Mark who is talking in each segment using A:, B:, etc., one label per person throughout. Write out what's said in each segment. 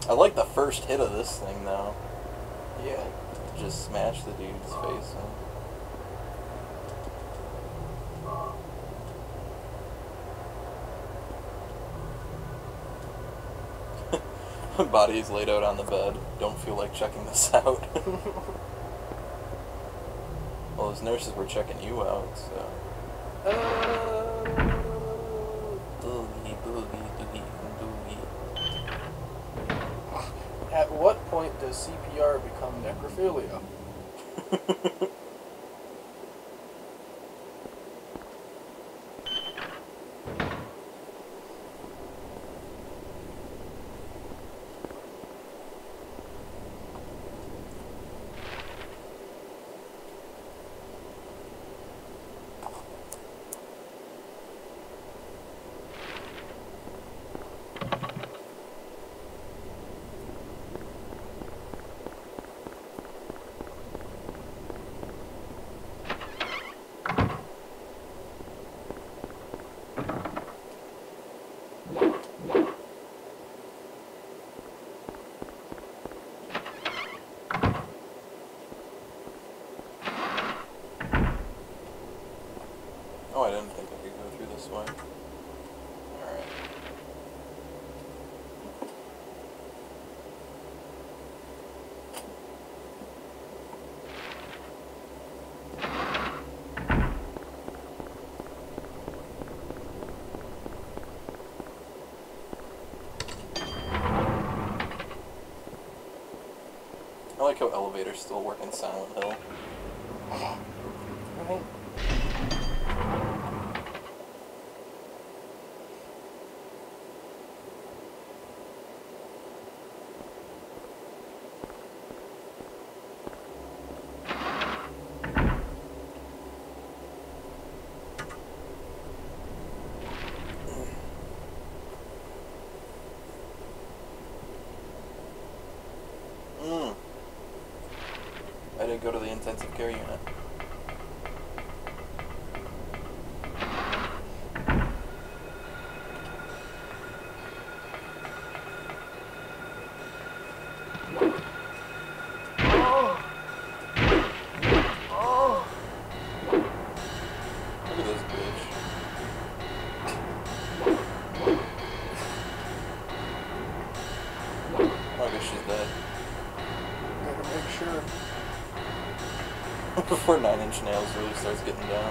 A: I like the first hit of this thing, though.
B: Yeah.
A: Just smash the dude's face in. Body is laid out on the bed. Don't feel like checking this out. Well, those nurses were checking you out, so... Boogie, boogie, boogie, boogie.
B: At what point does CPR become necrophilia?
A: Oh, I didn't think I could go through this way. Alright. I like how elevators still work in Silent Hill.
B: Right?
A: I didn't go to the intensive care unit. Look at this bitch. Oh, I guess she's dead.
B: Gotta make sure.
A: Before 9 Inch Nails really starts getting down.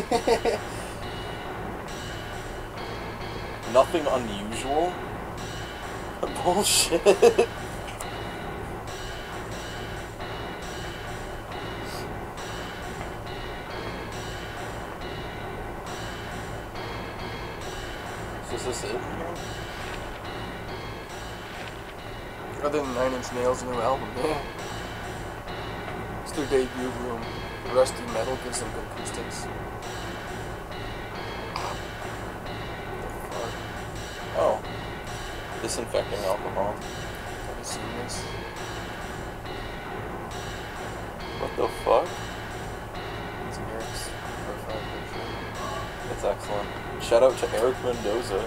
A: Nothing unusual? Bullshit. So is this it here?
B: Other than 9 Inch Nails' new album, yeah. It's their debut room. The rusty metal gives them good acoustics.
A: Oh. Disinfecting alcohol.
B: Have you seen this?
A: What the fuck?
B: It's Eric's profile picture.
A: That's excellent. Shout out to Eric Mendoza.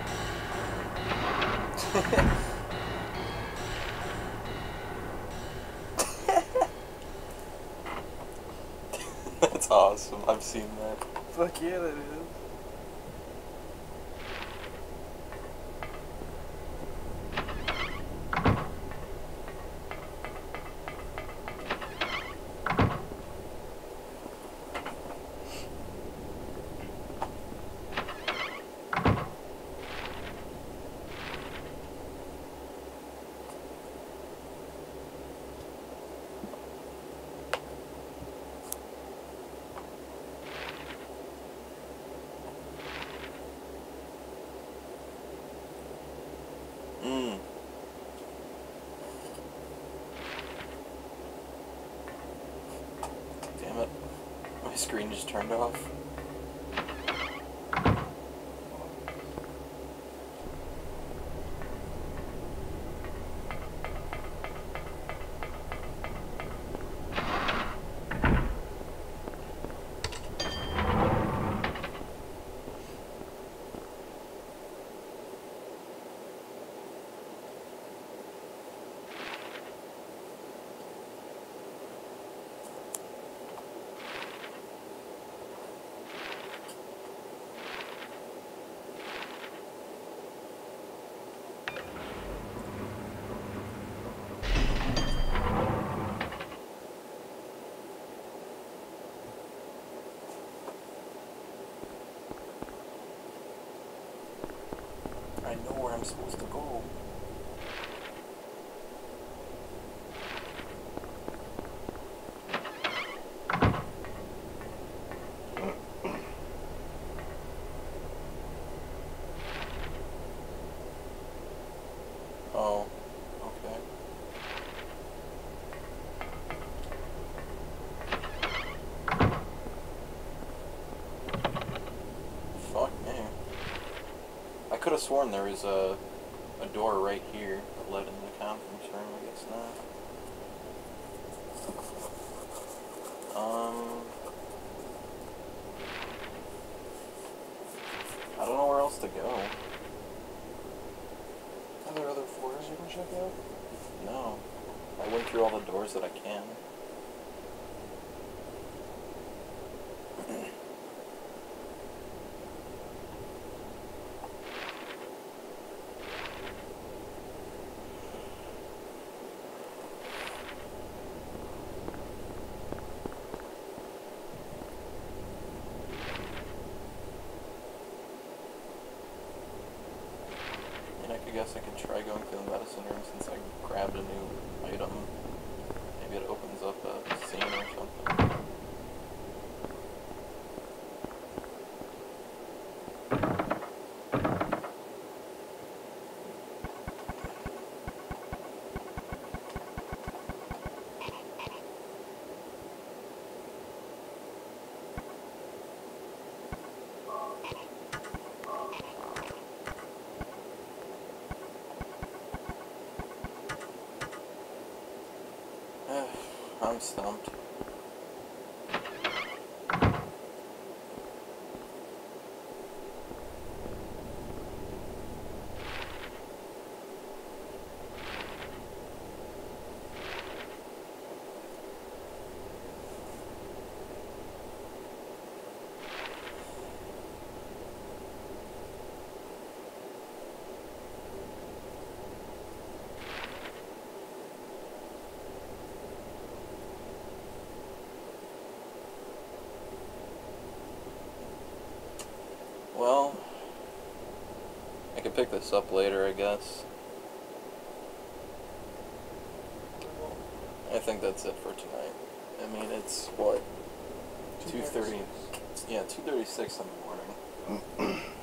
A: That's awesome. I've seen that.
B: Fuck yeah, that is.
A: Damn it. My screen just turned off. I'm supposed to go. Oh, okay. Fuck me. I could have sworn there was a door right here that led into the conference room. I guess not. I don't know where else to go.
B: Are there other floors you can check out?
A: No. I went through all the doors that I can. I guess I could try going through the medicine room since I grabbed a new item. Maybe it opens up a scene or something. I'm stumped. Well, I can pick this up later, I guess. I think that's it for tonight. I mean, it's, what, 2:30? Yeah, 2:36 in the morning.